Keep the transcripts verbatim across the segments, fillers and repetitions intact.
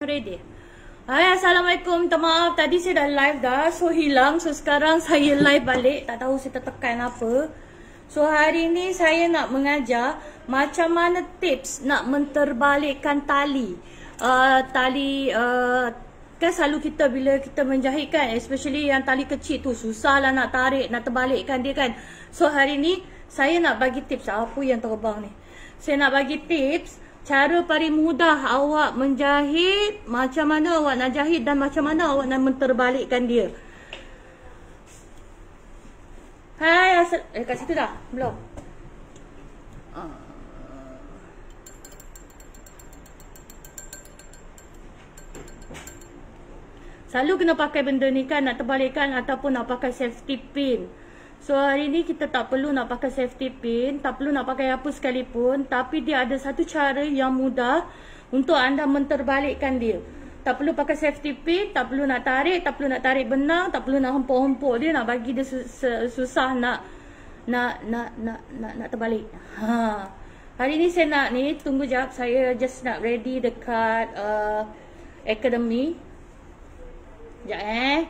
ready? Hai, Assalamualaikum. Minta maaf, tadi saya dah live dah. So, hilang. So, sekarang saya live balik. Tak tahu saya tertekan apa. So, hari ni saya nak mengajar macam mana tips nak menterbalikkan tali. Uh, tali, uh, kan selalu kita bila kita menjahit kan, especially yang tali kecil tu, susah lah nak tarik, nak terbalikkan dia kan. So, hari ni saya nak bagi tips. Apa yang terbang ni? Saya nak bagi tips cara paling mudah awak menjahit, macam mana awak nak jahit dan macam mana awak nak menterbalikkan dia. Hai, asal eh kat situ dah? Belum. Uh. Selalu kena pakai benda ni kan, nak terbalikkan ataupun nak pakai safety pin. So hari ni kita tak perlu nak pakai safety pin, tak perlu nak pakai apa sekalipun, tapi dia ada satu cara yang mudah untuk anda menterbalikkan dia. Tak perlu pakai safety pin, tak perlu nak tarik, tak perlu nak tarik benang, tak perlu nak hempuk-hempuk dia, nak bagi dia susah nak nak nak nak nak, nak terbalik. Ha. Hari ni saya nak ni, tunggu jap, saya just nak ready dekat uh, Academy. Sekejap eh.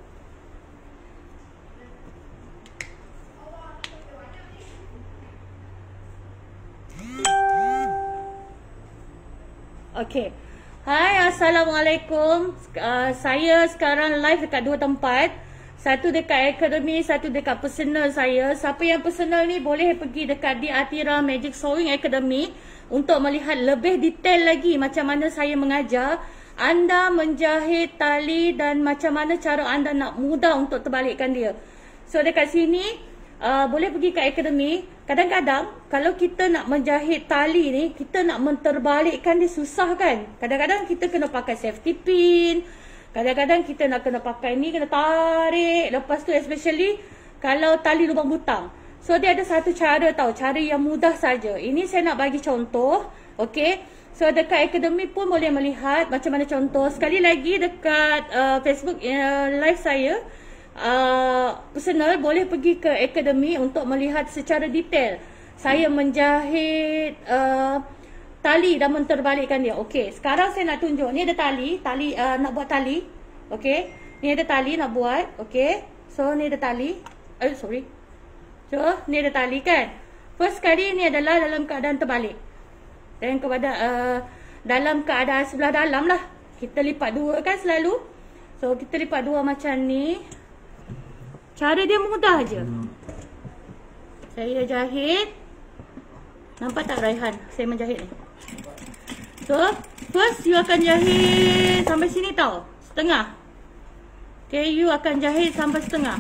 Okay. Hai, Assalamualaikum. Uh, saya sekarang live dekat dua tempat. Satu dekat Academy, satu dekat personal saya. Siapa yang personal ni boleh pergi dekat di Atira Magic Sewing Academy untuk melihat lebih detail lagi macam mana saya mengajar anda menjahit tali dan macam mana cara anda nak mudah untuk terbalikkan dia. So dekat sini Uh, boleh pergi ke Academy. Kadang-kadang kalau kita nak menjahit tali ni, kita nak menterbalikkan dia susah kan. Kadang-kadang kita kena pakai safety pin, kadang-kadang kita nak kena pakai ni, kena tarik. Lepas tu especially kalau tali lubang butang. So dia ada satu cara tau, cara yang mudah saja. Ini saya nak bagi contoh. Okay, so dekat Academy pun boleh melihat macam mana contoh. Sekali lagi dekat uh, Facebook uh, live saya, Uh, personal boleh pergi ke Academy untuk melihat secara detail saya menjahit uh, tali dan menterbalikkan dia. Okey, sekarang saya nak tunjuk. Ni ada tali, tali uh, nak buat tali. Okey, ni ada tali nak buat. Okey, so ni ada tali. Eh sorry. So ni ada tali kan. First kali ni adalah dalam keadaan terbalik. Dan kepada uh, dalam keadaan sebelah dalam lah. Kita lipat dua kan selalu. So kita lipat dua macam ni. Cara dia mudah je. Saya jahit. Nampak tak Raihan? Saya menjahit ni. So, first you akan jahit sampai sini tau. Setengah. Okay, you akan jahit sampai setengah.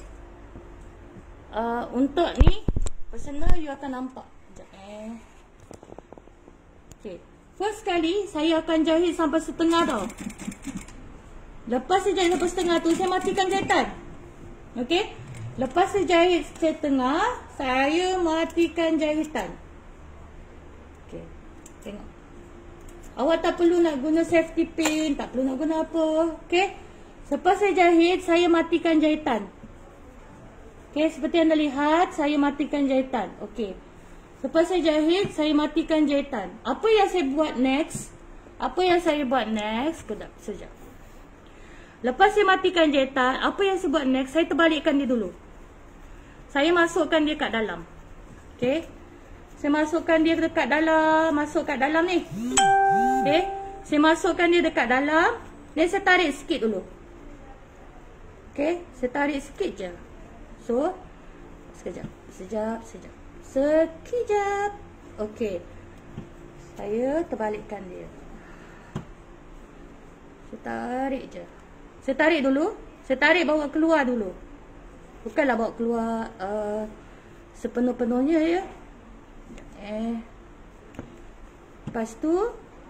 Uh, untuk ni, personal you akan nampak. Sekejap eh. Okay. First kali, saya akan jahit sampai setengah tau. Lepas saya jahit sampai setengah tu, saya matikan jahitan. Okey, lepas saya jahit setengah, saya matikan jahitan. Okey, tengok. Awak tak perlu nak guna safety pin, tak perlu nak guna apa. Okey, lepas saya jahit, saya matikan jahitan. Okey, seperti anda lihat, saya matikan jahitan. Okey, lepas saya jahit, saya matikan jahitan. Apa yang saya buat next? Apa yang saya buat next? Kejap, sekejap. Lepas saya matikan jahitan, apa yang saya buat next? Saya terbalikkan dia dulu. Saya masukkan dia kat dalam. Okay. Saya masukkan dia dekat dalam. Masuk kat dalam ni. Okay. Saya masukkan dia dekat dalam. Dan saya tarik sikit dulu. Okay. Saya tarik sikit je. So. Sekejap. Sekejap. Sekejap. Sekejap. Okay. Saya terbalikkan dia. Saya tarik je. Saya tarik dulu. Saya tarik bawa keluar dulu. Bukanlah bawa keluar uh, sepenuh-penuhnya ya. Eh. Lepas tu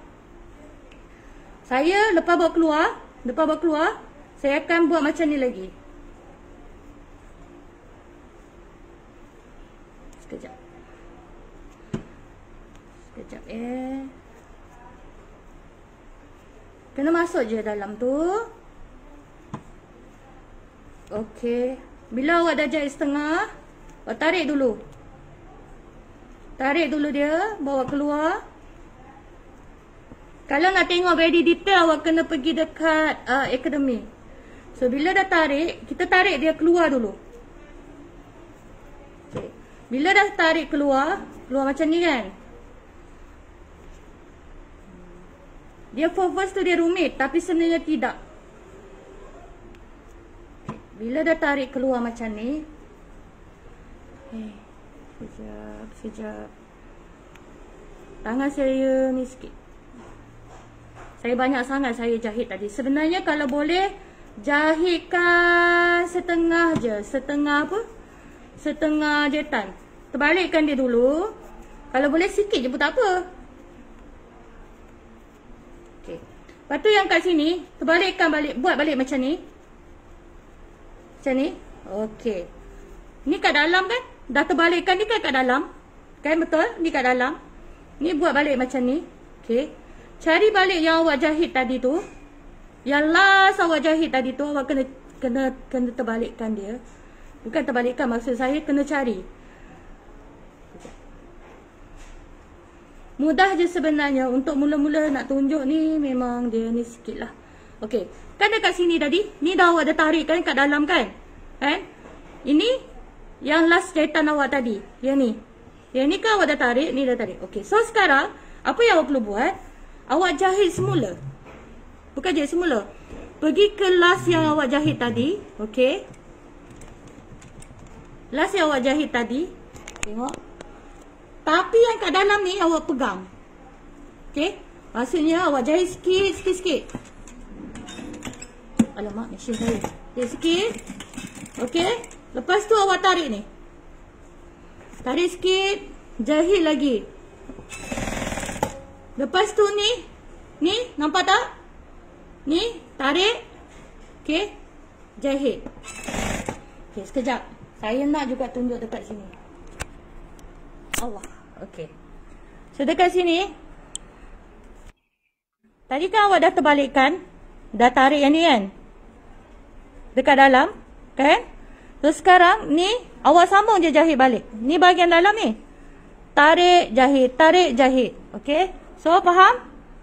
saya lepas bawa keluar, lepas bawa keluar, saya akan buat macam ni lagi. Sekejap. Sekejap eh. Kena masuk je dalam tu. Okey. Bila awak dah jahit setengah, awak tarik dulu. Tarik dulu dia, bawa keluar. Kalau nak tengok very detail, awak kena pergi dekat uh, Academy. So, bila dah tarik, kita tarik dia keluar dulu. Okay. Bila dah tarik keluar, keluar macam ni kan. Dia first tu dia rumit, tapi sebenarnya tidak. Bila dah tarik keluar macam ni. Okay. Sekejap, sekejap. Tangan saya ni sikit. Saya banyak sangat saya jahit tadi. Sebenarnya kalau boleh, jahitkan setengah je. Setengah apa? Setengah jetan. Terbalikkan dia dulu. Kalau boleh sikit je pun tak apa. Okay. Lepas tu yang kat sini, terbalikkan balik. Buat balik macam ni. Macam ni. Okay. Ni kat dalam kan? Dah terbalikkan ni kan kat dalam. Kan betul? Ni kat dalam. Ni buat balik macam ni. Okay. Cari balik yang awak jahit tadi tu. Yang last awak jahit tadi tu, awak kena kena kena terbalikkan dia. Bukan terbalikkan, maksud saya kena cari. Mudah je sebenarnya. Untuk mula-mula nak tunjuk ni, memang dia ni sikit lah. Okey. Kan dekat sini tadi, ni dah awak dah tarik kan kat dalam kan? Kan? Ini yang last jahitan awak tadi. Yang ni. Yang ni kan awak dah tarik, ni dah tarik. Okey. So sekarang, apa yang awak perlu buat? Awak jahit semula. Bukan jahit semula. Pergi ke last yang awak jahit tadi. Okey. Last yang awak jahit tadi. Tengok. Tapi yang kat dalam ni awak pegang. Okey. Maksudnya awak jahit sikit, sikit, sikit. Alamak, mesin saya. Jahit sikit. Okey. Lepas tu awak tarik ni. Tarik sikit. Jahit lagi. Lepas tu ni, ni nampak tak? Ni tarik. Okey. Jahit. Okey, sekejap. Saya nak juga tunjuk dekat sini. Allah. Okey. So dekat sini. Tadi kan awak dah terbalikkan. Dah tarik yang ni kan? Dekat dalam, kan? So sekarang ni awak sambung je jahit balik. Ni bahagian dalam ni. Tarik, jahit, tarik, jahit. Okey? So, faham?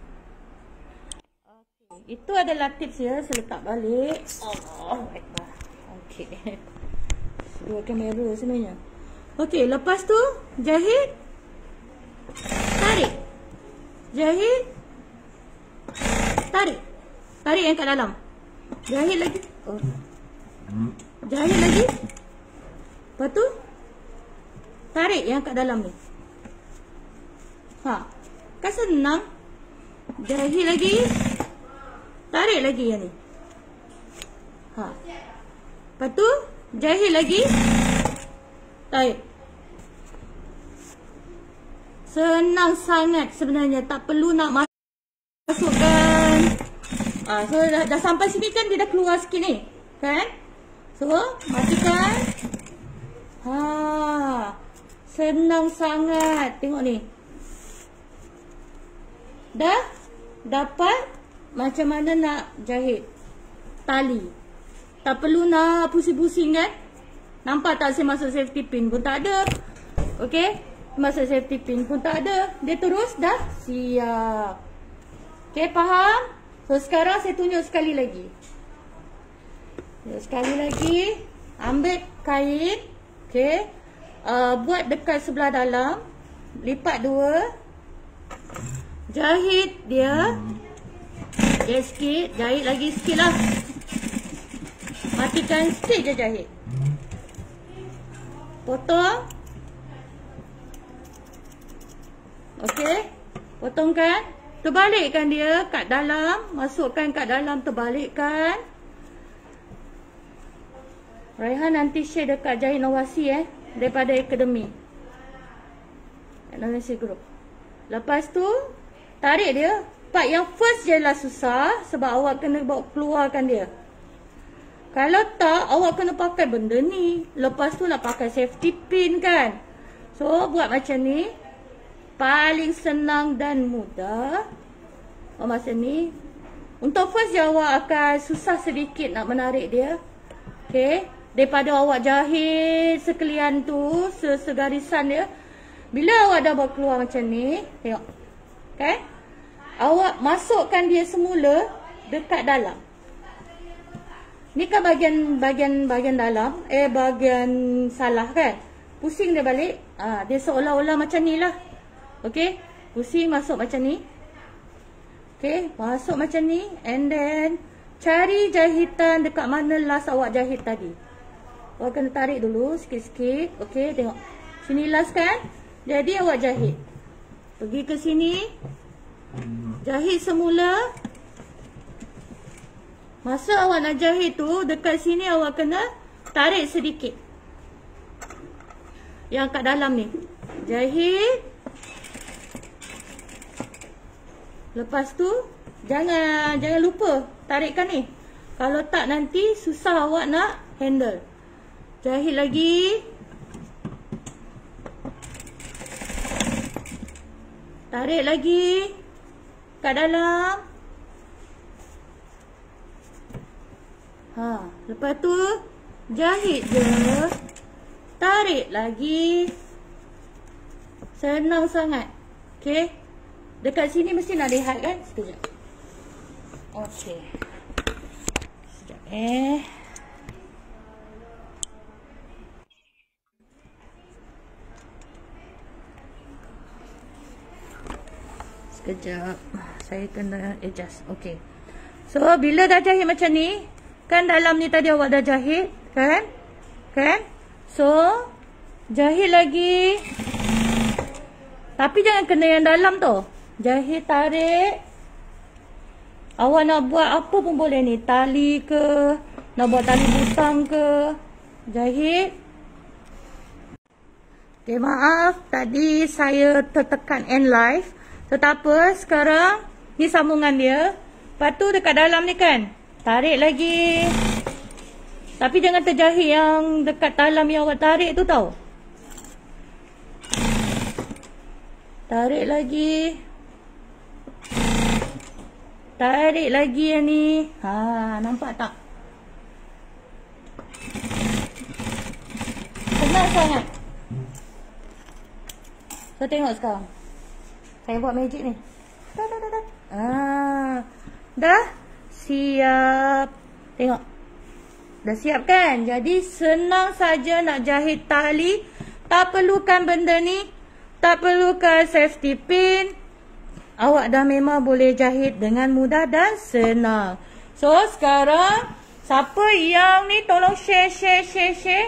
Okay. Itu adalah tips ya. Saya letak balik. Allah Akbar. Okey. Dua kamera sebenarnya. Okey, lepas tu jahit. Tarik. Jahit. Tarik. Tarik yang kat dalam. Jahit lagi. Oh. Jahit lagi. Lepas tu tarik yang kat dalam ni. Ha. Kan senang. Jahit lagi. Tarik lagi yang ni. Ha. Lepas tu jahit lagi. Tarik. Senang sangat sebenarnya. Tak perlu nak masukkan. Ah, so dah, dah sampai sini kan dia dah keluar sikit ni. Kan? So, matikan. Ha. Senang sangat. Tengok ni. Dah dapat macam mana nak jahit tali. Tak perlu nak pusing-pusing kan. Nampak tak saya masuk safety pin pun tak ada. Okey. Masuk safety pin pun tak ada. Dia terus dah siap. Okey, faham? So sekarang saya tunjuk sekali lagi. Sekali lagi. Ambil kain. Okey. Uh, buat dekat sebelah dalam. Lipat dua. Jahit dia. Jahit sikit. Jahit lagi sikit lah. Matikan sikit je jahit. Potong. Okey. Potongkan. Terbalikkan dia kat dalam. Masukkan kat dalam. Terbalikkan. Raihan nanti share dekat Jahit Inovasi eh. Daripada Academy. Inovasi Group. Lepas tu. Tarik dia. Part yang first je lah susah. Sebab awak kena bawa keluarkan dia. Kalau tak, awak kena pakai benda ni. Lepas tu nak pakai safety pin kan. So, buat macam ni. Paling senang dan mudah. Oh, macam ni. Untuk first je awak akan susah sedikit nak menarik dia. Okay. Daripada awak jahit sekalian tu. Segarisan dia. Bila awak dah bawa keluar macam ni. Tengok. Okay. awak masukkan dia semula dekat dalam. Ni kan bahagian bahagian bahagian dalam, eh bahagian salah kan. Pusing dia balik. Ah, dia seolah-olah macam ni lah. Okey, pusing masuk macam ni. Okey, masuk macam ni and then cari jahitan dekat mana last awak jahit tadi. Awak kena tarik dulu sikit-sikit. Okey, tengok. Sini last kan? Jadi awak jahit. Pergi ke sini. Jahit semula. Masa awak nak jahit tu, dekat sini awak kena tarik sedikit. Yang kat dalam ni. Jahit. Lepas tu, jangan jangan lupa tarikkan ni. Kalau tak nanti susah awak nak handle. Jahit lagi. Tarik lagi. Kat dalam. Ha, lepas tu jahit je. Tarik lagi. Senang sangat. Okey. Dekat sini mesti nak lihat kan? Sekejap. Okey. Sekejap eh. Sekejap. Saya kena adjust. Okey. So, bila dah jahit macam ni, kan dalam ni tadi awak dah jahit, kan? Kan? So, jahit lagi. Tapi jangan kena yang dalam tu. Jahit, tarik. Awak nak buat apa pun boleh ni. Tali ke, nak buat tali butang ke. Jahit. Okay, maaf. Tadi saya tertekan end live. So, tak apa. Sekarang, ni sambungan dia. Lepas tu dekat dalam ni kan. Tarik lagi. Tapi jangan terjahit yang dekat dalam yang awak tarik tu tau. Tarik lagi. Tarik lagi yang ni. Ha, nampak tak? Senang sangat. So tengok sekarang. Saya buat magic ni. Dah, dah, dah, dah. Ah, dah. Siap. Tengok. Dah siap kan? Jadi senang saja nak jahit tali. Tak perlukan benda ni. Tak perlukan safety pin. Awak dah memang boleh jahit dengan mudah dan senang. So sekarang, siapa yang ni tolong share, share, share, share.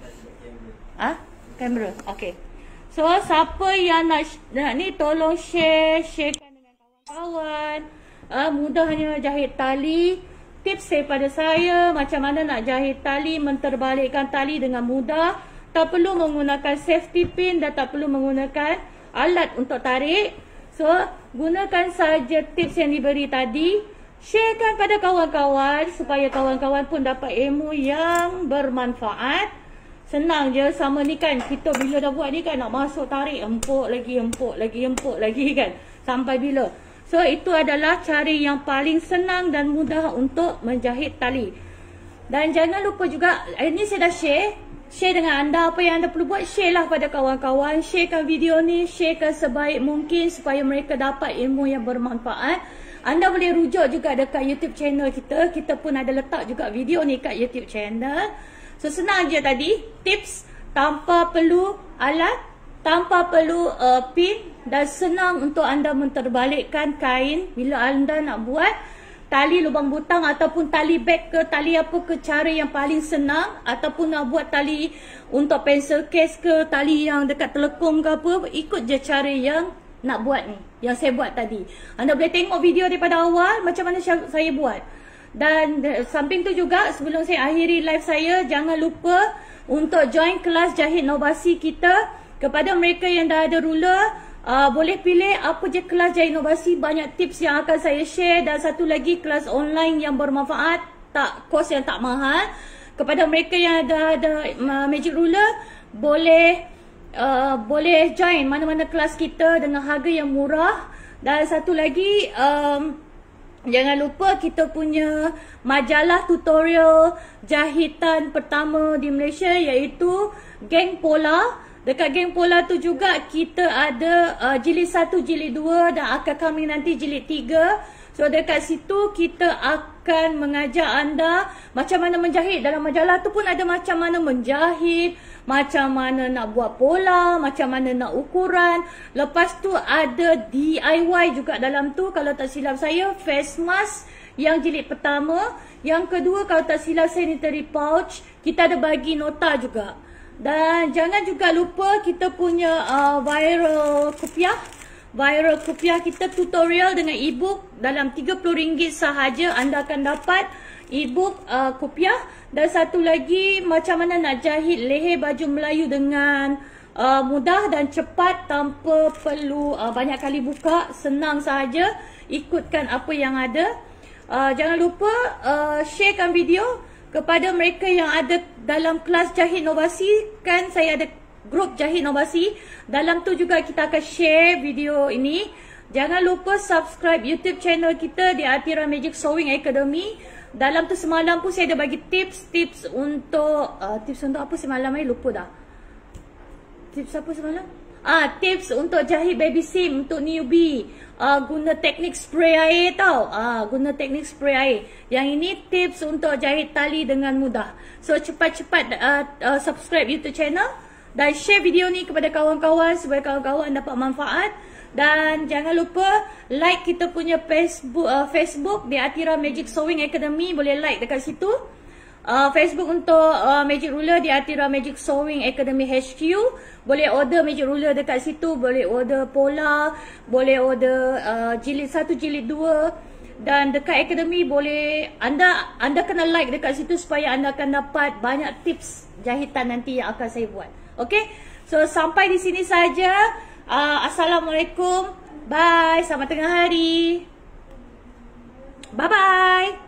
Ah, kamera. Okay. So siapa yang nak, nak ni tolong share, sharekan dengan kawan-kawan. Uh, mudahnya jahit tali. Tips daripada saya macam mana nak jahit tali, menterbalikkan tali dengan mudah. Tak perlu menggunakan safety pin dan tak perlu menggunakan alat untuk tarik. So, gunakan saja tips yang diberi tadi. Sharekan pada kawan-kawan supaya kawan-kawan pun dapat ilmu yang bermanfaat. Senang je, sama ni kan. Kita bila dah buat ni kan nak masuk tarik, empuk lagi, empuk lagi, empuk lagi kan. Sampai bila? So, itu adalah cara yang paling senang dan mudah untuk menjahit tali. Dan jangan lupa juga, ini saya dah share. Share dengan anda apa yang anda perlu buat. Share lah pada kawan-kawan. Sharekan video ni. Sharekan sebaik mungkin supaya mereka dapat ilmu yang bermanfaat. Anda boleh rujuk juga dekat YouTube channel kita. Kita pun ada letak juga video ni kat YouTube channel. So, senang je tadi. Tips tanpa perlu alat. Tanpa perlu uh, pin dan senang untuk anda menterbalikkan kain bila anda nak buat tali lubang butang ataupun tali bag ke, tali apa ke, cara yang paling senang. Ataupun nak buat tali untuk pencil case ke, tali yang dekat telekung ke apa, ikut je cara yang nak buat ni, yang saya buat tadi. Anda boleh tengok video daripada awal macam mana saya buat. Dan uh, samping tu juga sebelum saya akhiri live saya, jangan lupa untuk join kelas jahit Novasi kita. Kepada mereka yang dah ada ruler, uh, boleh pilih apa je kelas jahit Novasi. Banyak tips yang akan saya share. Dan satu lagi kelas online yang bermanfaat, tak kos yang tak mahal. Kepada mereka yang dah ada uh, magic ruler, boleh uh, boleh join mana-mana kelas kita dengan harga yang murah. Dan satu lagi, um, jangan lupa kita punya majalah tutorial jahitan pertama di Malaysia, iaitu Geng Pola. Dekat geng pola tu juga kita ada uh, jilid satu, jilid dua dan akan kami nanti jilid tiga. So dekat situ kita akan mengajar anda macam mana menjahit. Dalam majalah tu pun ada macam mana menjahit, macam mana nak buat pola, macam mana nak ukuran. Lepas tu ada D I Y juga dalam tu. Kalau tak silap saya, face mask yang jilid pertama. Yang kedua, kalau tak silap, sanitary pouch. Kita ada bagi nota juga. Dan jangan juga lupa kita punya uh, viral kopiah. Viral kopiah kita tutorial dengan e-book dalam tiga puluh ringgit sahaja anda akan dapat e-book uh, kopiah. Dan satu lagi, macam mana nak jahit leher baju Melayu dengan uh, mudah dan cepat tanpa perlu uh, banyak kali buka. Senang sahaja, ikutkan apa yang ada. Uh, jangan lupa uh, sharekan video kepada mereka yang ada dalam kelas Jahit Novasi. Kan saya ada grup Jahit Novasi. Dalam tu juga kita akan share video ini. Jangan lupa subscribe YouTube channel kita di Atira Magic Sewing Academy. Dalam tu semalam pun saya ada bagi tips-tips untuk uh, tips untuk apa semalam ni lupa dah. Tips apa semalam? Ah, tips untuk jahit baby seam untuk newbie. Uh, guna teknik spray air tau. Ah, guna teknik spray air. Yang ini tips untuk jahit tali dengan mudah. So cepat-cepat uh, uh, subscribe YouTube channel dan share video ni kepada kawan-kawan supaya kawan-kawan dapat manfaat. Dan jangan lupa like kita punya Facebook uh, Facebook di Atira Magic Sewing Academy. Boleh like dekat situ. Uh, Facebook untuk uh, Magic Ruler di Atira Magic Sewing Academy H Q. Boleh order Magic Ruler dekat situ. Boleh order pola. Boleh order uh, jilid satu, jilid dua. Dan dekat Academy boleh anda anda kena like dekat situ supaya anda akan dapat banyak tips jahitan nanti yang akan saya buat. Okay, so sampai di sini saja. uh, Assalamualaikum. Bye, selamat tengah hari. Bye bye.